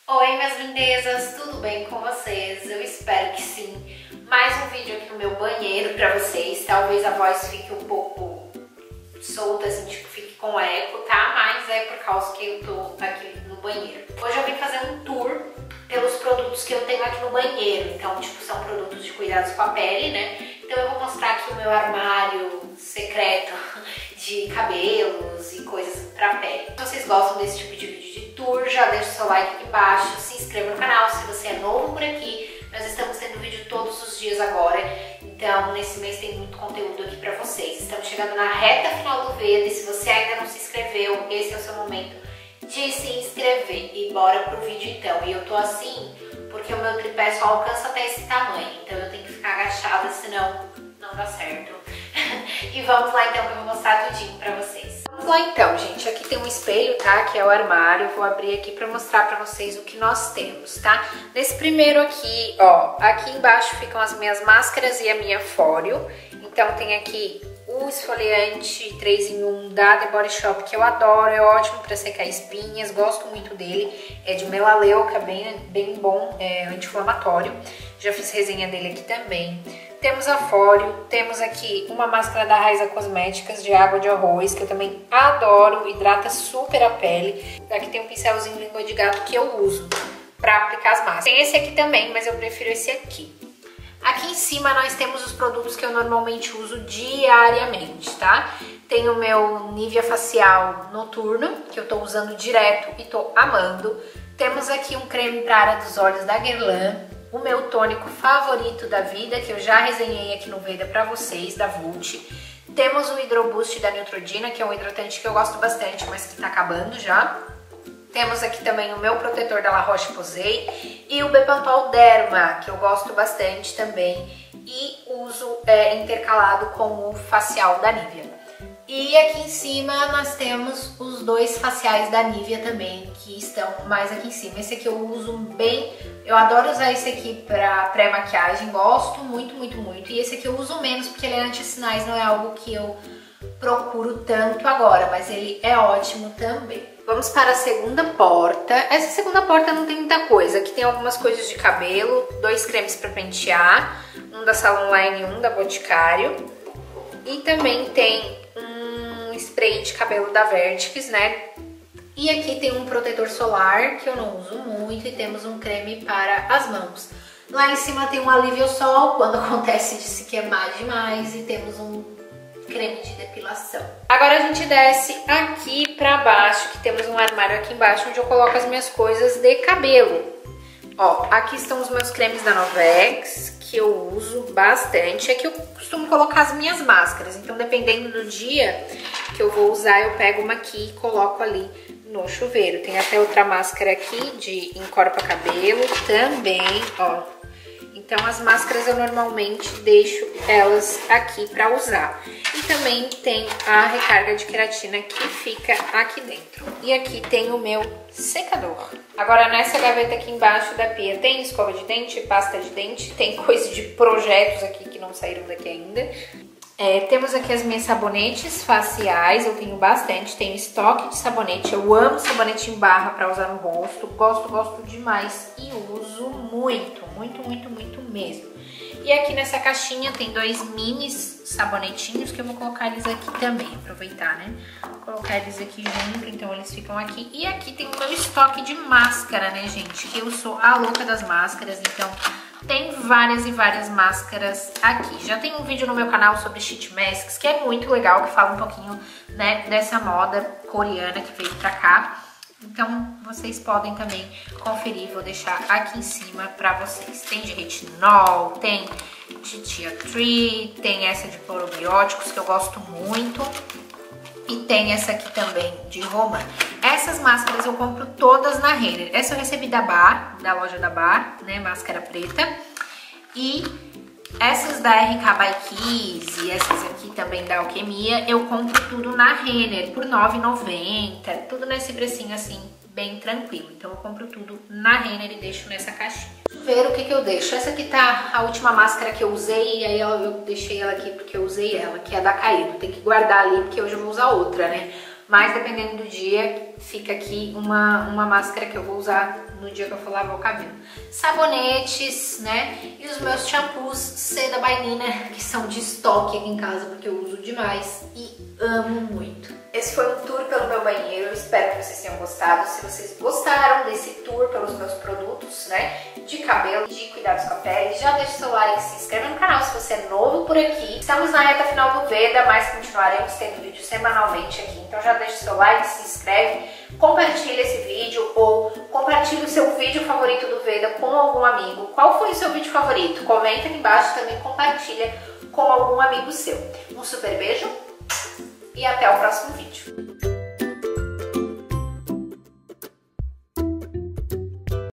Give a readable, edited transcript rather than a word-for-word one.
Oi, minhas lindezas, tudo bem com vocês? Eu espero que sim. Mais um vídeo aqui no meu banheiro pra vocês. Talvez a voz fique um pouco solta, assim, tipo, fique com eco, tá? Mas é por causa que eu tô aqui no banheiro. Hoje eu vim fazer um tour pelos produtos que eu tenho aqui no banheiro. Então, tipo, são produtos de cuidados com a pele, né? Então eu vou mostrar aqui o meu armário secreto de cabelos e coisas pra pele. Se vocês gostam desse tipo de vídeo de tour, já deixa o seu like aqui embaixo, se inscreva no canal se você é novo por aqui. Nós estamos tendo vídeo todos os dias agora, então nesse mês tem muito conteúdo aqui pra vocês. Estamos chegando na reta final do vídeo e se você ainda não se inscreveu, esse é o seu momento de se inscrever. E bora pro vídeo então. E eu tô assim porque o meu tripé só alcança até esse tamanho, então eu tenho que ficar agachada, senão não dá certo. E vamos lá então que eu vou mostrar tudinho pra vocês. Vamos lá então, gente. Aqui tem um espelho, tá? Que é o armário. Vou abrir aqui pra mostrar pra vocês o que nós temos, tá? Nesse primeiro aqui, ó, aqui embaixo ficam as minhas máscaras e a minha fóreo. Então tem aqui o esfoliante 3 em 1 da The Body Shop, que eu adoro, é ótimo pra secar espinhas, gosto muito dele. É de melaleuca, bem bom, é anti-inflamatório. Já fiz resenha dele aqui também. Temos a fóreo, temos aqui uma máscara da Raiza Cosméticas de água de arroz, que eu também adoro, hidrata super a pele. Aqui tem um pincelzinho língua de gato que eu uso pra aplicar as máscaras. Tem esse aqui também, mas eu prefiro esse aqui. Aqui em cima nós temos os produtos que eu normalmente uso diariamente, tá? Tem o meu Nivea Facial Noturno, que eu tô usando direto e tô amando. Temos aqui um creme pra área dos olhos da Guerlain, o meu tônico favorito da vida, que eu já resenhei aqui no Veda pra vocês, da Vult. Temos o Hydro Boost da Neutrogena, que é um hidratante que eu gosto bastante, mas que tá acabando já. Temos aqui também o meu protetor da La Roche-Posay e o Bepantol Derma, que eu gosto bastante também e uso intercalado com o facial da Nivea. E aqui em cima nós temos os dois faciais da Nivea também, que estão mais aqui em cima. Esse aqui eu uso bem, eu adoro usar esse aqui pra pré-maquiagem, gosto muito. E esse aqui eu uso menos porque ele é anti-sinais, não é algo que eu procuro tanto agora, mas ele é ótimo também. Vamos para a segunda porta. Essa segunda porta não tem muita coisa. Aqui tem algumas coisas de cabelo, dois cremes para pentear, um da Salon Line e um da Boticário. E também tem um spray de cabelo da Vertex, né? E aqui tem um protetor solar que eu não uso muito e temos um creme para as mãos. Lá em cima tem um alívio ao sol quando acontece de se queimar demais e temos um creme de depilação. Agora a gente desce aqui pra baixo, que temos um armário aqui embaixo onde eu coloco as minhas coisas de cabelo. Ó, aqui estão os meus cremes da Novex, que eu uso bastante. Aqui eu costumo colocar as minhas máscaras, então dependendo do dia que eu vou usar, eu pego uma aqui e coloco ali no chuveiro. Tem até outra máscara aqui de encorpa cabelo também, ó. Então as máscaras eu normalmente deixo elas aqui pra usar. E também tem a recarga de queratina que fica aqui dentro. E aqui tem o meu secador. Agora nessa gaveta aqui embaixo da pia tem escova de dente, pasta de dente, tem coisa de projetos aqui que não saíram daqui ainda. Temos aqui as minhas sabonetes faciais, eu tenho bastante, tenho estoque de sabonete, eu amo sabonete em barra para usar no rosto, gosto demais e uso muito mesmo. E aqui nessa caixinha tem dois mini sabonetinhos que eu vou colocar eles aqui também, aproveitar, né? Vou colocar eles aqui junto, então eles ficam aqui. E aqui tem o meu estoque de máscara, né, gente? Que eu sou a louca das máscaras, então tem várias e várias máscaras aqui. Já tem um vídeo no meu canal sobre sheet masks, que é muito legal, que fala um pouquinho, né, dessa moda coreana que veio pra cá. Então vocês podem também conferir, vou deixar aqui em cima pra vocês. Tem de retinol, tem de tea tree, tem essa de probióticos que eu gosto muito. E tem essa aqui também de romã. Essas máscaras eu compro todas na Renner. Essa eu recebi da Bar, da loja da Bar, né, máscara preta. E essas da RK by Kiss e essas aqui também da Alquimia, eu compro tudo na Renner por R$ 9,90. Tudo nesse precinho assim, bem tranquilo. Então eu compro tudo na Renner e deixo nessa caixinha. Ver o que eu deixo. Essa aqui tá a última máscara que eu usei, e aí eu deixei ela aqui porque eu usei ela, que é da Caído. Tem que guardar ali porque hoje eu vou usar outra, né? Mas dependendo do dia, fica aqui uma máscara que eu vou usar no dia que eu for lavar o cabelo. Sabonetes, né? E os meus shampoos Seda by Nina, que são de estoque aqui em casa, porque eu uso demais e amo muito. Esse foi um tour pelo meu banheiro, eu espero que vocês tenham gostado. Se vocês gostaram desse tour pelos meus produtos, né, de cabelo, de cuidados com a pele, já deixa o seu like, se inscreve no canal se você é novo por aqui. Estamos na reta final do Veda, mas continuaremos tendo vídeo semanalmente aqui, então já deixa o seu like, se inscreve, compartilha esse vídeo ou compartilha o seu vídeo favorito do Veda com algum amigo. Qual foi o seu vídeo favorito? Comenta aqui embaixo, também compartilha com algum amigo seu. Um super beijo e até o próximo vídeo.